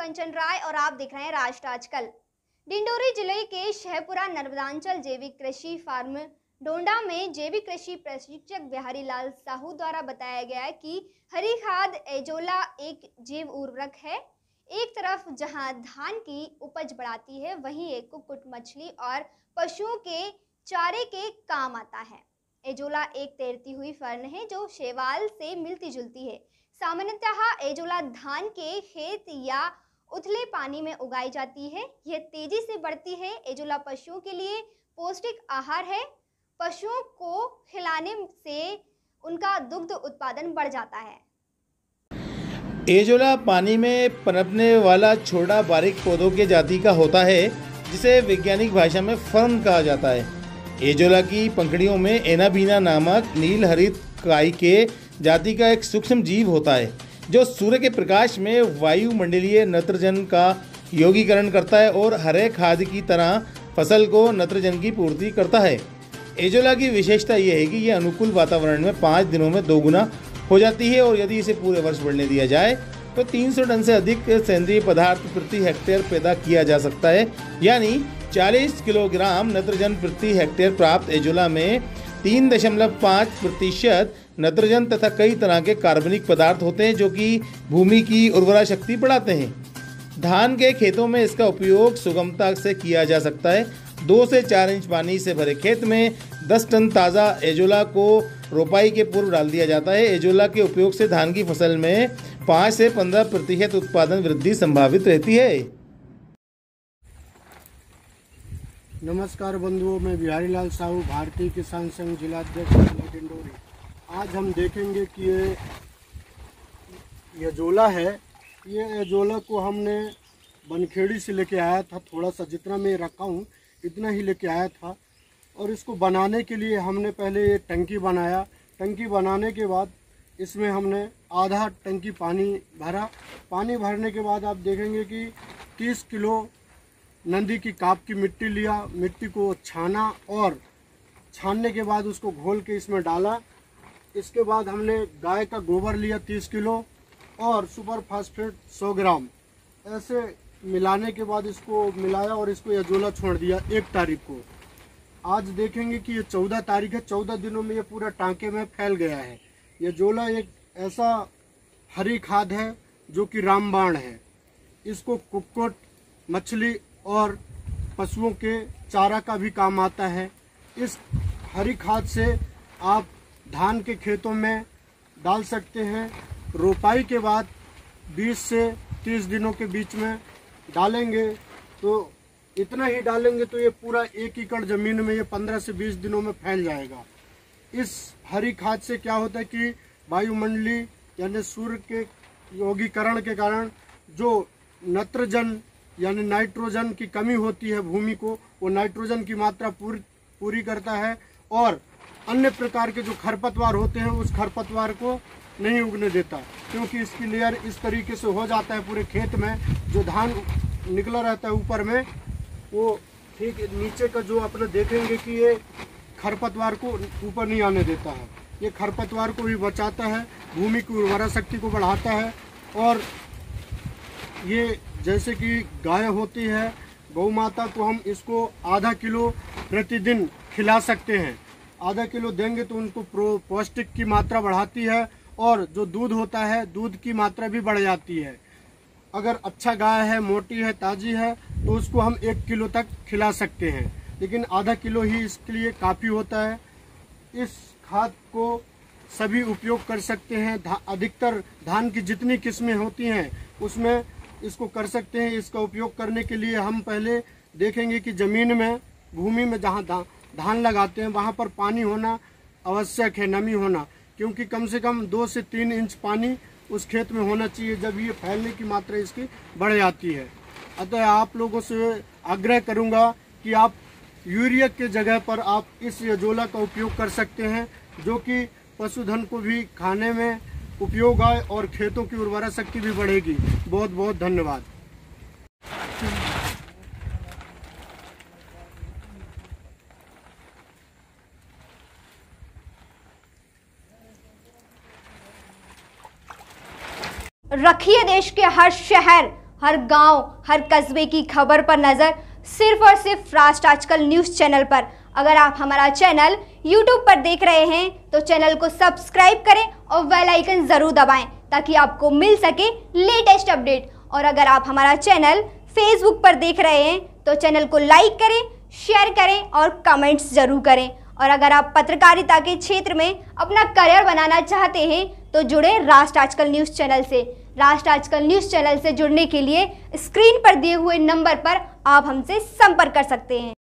कंचन राय और आप देख रहे हैं राष्ट्र आजकल। डिंडोरी जिले के शहपुरा नर्मदांचल जैविक कृषि फार्म डोंडा में जैविक कृषि प्रशिक्षक बिहारी लाल साहू द्वारा बताया गया है कि हरी खाद एजोला एक जैव उर्वरक है। एक तरफ जहां धान की उपज बढ़ाती है, वहीं एक कुक्कुट मछली और पशुओं के चारे के काम आता है। एजोला एक तैरती हुई फर्न है जो शैवाल से मिलती जुलती है। सामान्यतः एजोला धान के खेत या उथले पानी में उगाई जाती है। यह तेजी से बढ़ती है। एजोला पशुओं के लिए पौष्टिक आहार है। पशुओं को खिलाने से उनका दुग्ध उत्पादन बढ़ जाता है। एजोला पानी में पनपने वाला छोटा बारीक पौधों के जाति का होता है, जिसे वैज्ञानिक भाषा में फर्न कहा जाता है। एजोला की पंखुड़ियों में एनाबीना नामक नील हरित काई के जाति का एक सूक्ष्म जीव होता है, जो सूर्य के प्रकाश में वायुमंडलीय नत्रजन का यौगीकरण करता है और हरे खाद की तरह फसल को नत्रजन की पूर्ति करता है। एजोला की विशेषता यह है कि यह अनुकूल वातावरण में 5 दिनों में 2 गुना हो जाती है और यदि इसे पूरे वर्ष बढ़ने दिया जाए तो 300 टन से अधिक सेंद्रीय पदार्थ प्रति हेक्टेयर पैदा किया जा सकता है। यानी 40 किलोग्राम नत्रजन प्रति हेक्टेयर प्राप्त एजोला में 3.5% नत्रजन तथा कई तरह के कार्बनिक पदार्थ होते हैं, जो कि भूमि की उर्वरा शक्ति बढ़ाते हैं। धान के खेतों में इसका उपयोग सुगमता से किया जा सकता है। 2 से 4 इंच पानी से भरे खेत में 10 टन ताज़ा एजोला को रोपाई के पूर्व डाल दिया जाता है। एजोला के उपयोग से धान की फसल में 5 से 15% उत्पादन वृद्धि संभावित रहती है। नमस्कार बंधुओं, मैं बिहारी लाल साहू, भारतीय किसान संघ जिला अध्यक्ष जिला डिंडोरी। आज हम देखेंगे कि ये एजोला है। ये एजोला को हमने बनखेड़ी से लेके आया था। थोड़ा सा जितना मैं रखा हूँ इतना ही लेके आया था। और इसको बनाने के लिए हमने पहले ये टंकी बनाया। टंकी बनाने के बाद इसमें हमने आधा टंकी पानी भरा। पानी भरने के बाद आप देखेंगे कि 30 किलो नंदी की काप की मिट्टी लिया। मिट्टी को छाना और छानने के बाद उसको घोल के इसमें डाला। इसके बाद हमने गाय का गोबर लिया 30 किलो और सुपर फास्फेट 100 ग्राम। ऐसे मिलाने के बाद इसको मिलाया और इसको एजोला छोड़ दिया 1 तारीख को। आज देखेंगे कि ये 14 तारीख है। 14 दिनों में ये पूरा टांके में फैल गया है। एजोला एक ऐसा हरी खाद है जो कि रामबाण है। इसको कुक्कुट, मछली और पशुओं के चारा का भी काम आता है। इस हरी खाद से आप धान के खेतों में डाल सकते हैं। रोपाई के बाद 20 से 30 दिनों के बीच में डालेंगे तो इतना ही डालेंगे तो ये पूरा 1 एकड़ ज़मीन में ये 15 से 20 दिनों में फैल जाएगा। इस हरी खाद से क्या होता है कि वायुमंडलीय यानी सूर्य के यौगीकरण के कारण जो नत्रजन यानी नाइट्रोजन की कमी होती है भूमि को, वो नाइट्रोजन की मात्रा पूरी करता है और अन्य प्रकार के जो खरपतवार होते हैं उस खरपतवार को नहीं उगने देता, क्योंकि इसकी लेयर इस तरीके से हो जाता है पूरे खेत में। जो धान निकला रहता है ऊपर में, वो ठीक नीचे का जो अपने देखेंगे कि ये खरपतवार को ऊपर नहीं आने देता है। ये खरपतवार को भी बचाता है, भूमि की उर्वरा शक्ति को बढ़ाता है। और ये जैसे कि गाय होती है, गौ माता को हम इसको आधा किलो प्रतिदिन खिला सकते हैं। आधा किलो देंगे तो उनको पौष्टिक की मात्रा बढ़ाती है और जो दूध होता है दूध की मात्रा भी बढ़ जाती है। अगर अच्छा गाय है, मोटी है, ताज़ी है तो उसको हम 1 किलो तक खिला सकते हैं, लेकिन आधा किलो ही इसके लिए काफ़ी होता है। इस खाद को सभी उपयोग कर सकते हैं। अधिकतर धान की जितनी किस्में होती हैं उसमें इसको कर सकते हैं। इसका उपयोग करने के लिए हम पहले देखेंगे कि ज़मीन में, भूमि में जहाँ धान लगाते हैं वहाँ पर पानी होना आवश्यक है, नमी होना, क्योंकि कम से कम 2 से 3 इंच पानी उस खेत में होना चाहिए, जब ये फैलने की मात्रा इसकी बढ़ जाती है। अतः आप लोगों से आग्रह करूंगा कि आप यूरिया के जगह पर आप इस एजोला का उपयोग कर सकते हैं, जो कि पशुधन को भी खाने में उपयोग आए और खेतों की उर्वरा शक्ति भी बढ़ेगी। बहुत बहुत धन्यवाद। रखिए देश के हर शहर हर गांव, हर कस्बे की खबर पर नजर सिर्फ और सिर्फ राष्ट्र आजकल न्यूज़ चैनल पर। अगर आप हमारा चैनल YouTube पर देख रहे हैं तो चैनल को सब्सक्राइब करें और बेल आइकन ज़रूर दबाएं ताकि आपको मिल सके लेटेस्ट अपडेट। और अगर आप हमारा चैनल Facebook पर देख रहे हैं तो चैनल को लाइक करें, शेयर करें और कमेंट्स ज़रूर करें। और अगर आप पत्रकारिता के क्षेत्र में अपना करियर बनाना चाहते हैं तो जुड़े राष्ट्र आजकल न्यूज़ चैनल से। राष्ट्र आजकल न्यूज़ चैनल से जुड़ने के लिए स्क्रीन पर दिए हुए नंबर पर आप हमसे संपर्क कर सकते हैं।